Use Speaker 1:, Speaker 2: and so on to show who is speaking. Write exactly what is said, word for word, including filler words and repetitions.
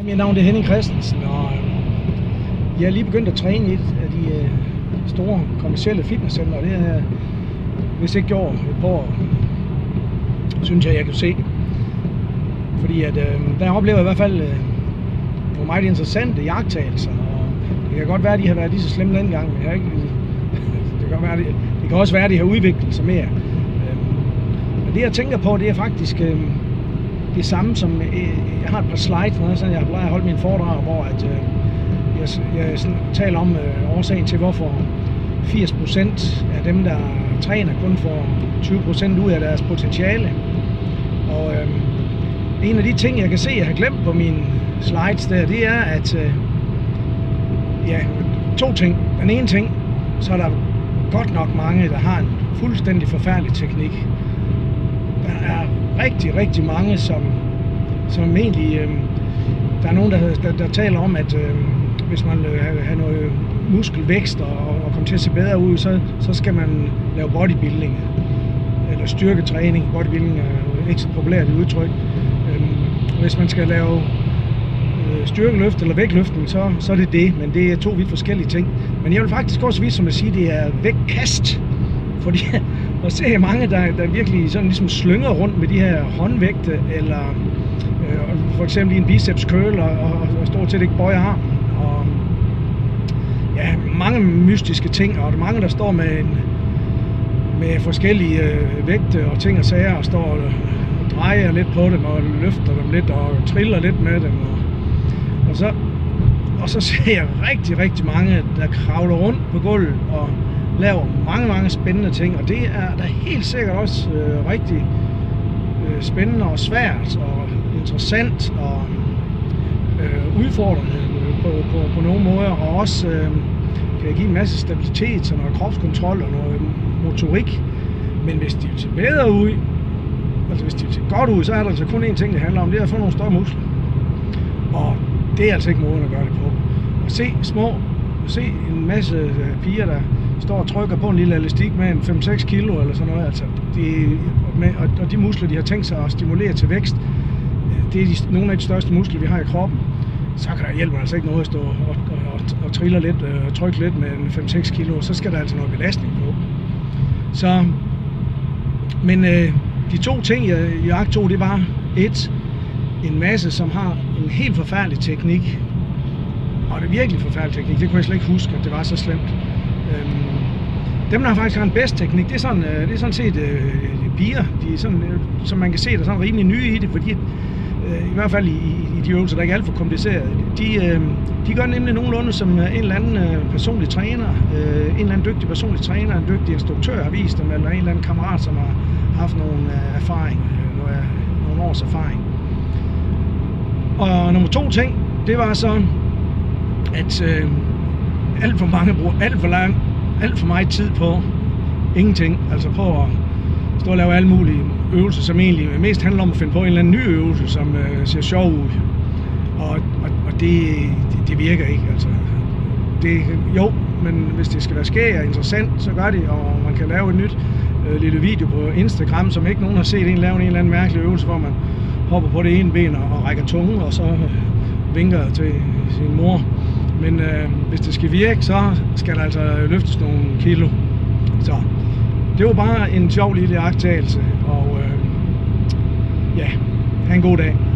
Speaker 1: Mit navn er Henning Christensen, og jeg er lige begyndt at træne i et af de store kommercielle fitnesscentre, og det har jeg vist ikke gjort et par år, synes jeg, jeg kan se. Fordi at, øh, der oplever jeg i hvert fald øh, nogle meget interessante iagttagelser, og det kan godt være, at de har været lige så slemme den gang, men jeg har ikke, det, kan være, det, det kan også være, at de har udviklet sig mere. Øh, men det jeg tænker på, det er faktisk øh, det samme som, øh, jeg har et par slides, når jeg, sådan, jeg har plejer at holde mine foredrag, hvor at, øh, jeg, jeg sådan, taler om øh, årsagen til, hvorfor firs procent af dem, der træner, kun får tyve procent ud af deres potentiale. Og øh, en af de ting, jeg kan se, jeg har glemt på mine slides der, det er, at øh, ja, to ting. Den ene ting, så er der godt nok mange, der har en fuldstændig forfærdelig teknik. Der er rigtig, rigtig mange, som, som egentlig, øh, der er nogen, der, der, der taler om, at øh, hvis man vil have, have noget muskelvækst og, og komme til at se bedre ud, så, så skal man lave bodybuilding eller styrketræning. Bodybuilding er ikke så populært i udtryk. Øhm, hvis man skal lave øh, styrkeløft eller vægtløftning, så, så er det det, men det er to vidt forskellige ting. Men jeg vil faktisk også vise, som at sige, det er vægtkast. Fordi at se mange, der, der virkelig sådan ligesom slynger rundt med de her håndvægte, eller øh, for eksempel i en biceps curl, og, og, og stort set ikke bøjer armen. Og ja, mange mystiske ting, og der er mange, der står med, en, med forskellige øh, vægte og ting og sager, og står og drejer lidt på dem, og løfter dem lidt, og triller lidt med dem. Og, og, så, og så ser jeg rigtig, rigtig mange, der kravler rundt på gulvet, og laver mange, mange spændende ting, og det er da helt sikkert også øh, rigtig øh, spændende og svært og interessant og øh, udfordrende på, på, på nogle måder, og også øh, kan give en masse stabilitet og noget kropskontrol og noget motorik. Men hvis de vil se bedre ud, altså hvis de vil se godt ud, så er der altså kun én ting, det handler om, det er at få nogle større muskler. Og det er altså ikke måden at gøre det på. Og se små, se en masse piger, der står og trykker på en lille elastik med en fem til seks kilo eller sådan noget, altså de, med, og, og de muskler, de har tænkt sig at stimulere til vækst, det er de, nogle af de største muskler, vi har i kroppen. Så kan der hjælpe altså ikke noget at stå og, og, og, og trille lidt og trykke lidt med en fem til seks kilo, så skal der altså noget belastning på. Så, men øh, de to ting, jeg, jeg tog, det var et, en masse, som har en helt forfærdelig teknik, og det er virkelig forfærdelig teknik, det kunne jeg slet ikke huske, at det var så slemt. Øhm, dem, der har faktisk har en bedst teknik, det er sådan, øh, det er sådan set øh, piger, de er sådan, øh, som man kan se, der er sådan rimelig nye i det, fordi øh, i hvert fald i, i de øvelser, der ikke er alt for komplicerede, de, øh, de gør nemlig nogenlunde som en eller anden øh, personlig træner, øh, en eller anden dygtig personlig træner, en dygtig instruktør har vist dem, eller en eller anden kammerat, som har haft nogle øh, erfaring, øh, nogle, nogle års erfaring. Og nummer to ting, det var så, at øh, alt for mange bruger alt for lang, alt for meget tid på ingenting, altså på at stå og lave alle mulige øvelser, som egentlig mest handler om at finde på en eller anden ny øvelse, som øh, ser sjov ud. Og, og, og det, det, det virker ikke, altså. Det, jo, men hvis det skal være skæg og interessant, så gør det, og man kan lave et nyt øh, lille video på Instagram, som ikke nogen har set en lave en eller anden mærkelig øvelse, hvor man hopper på det ene ben og, og rækker tungen, og så øh, vinker til sin mor. Men øh, hvis det skal virke, så skal der altså løftes nogle kilo. Så det var bare en sjov lille iagttagelse, og øh, ja, ha' en god dag.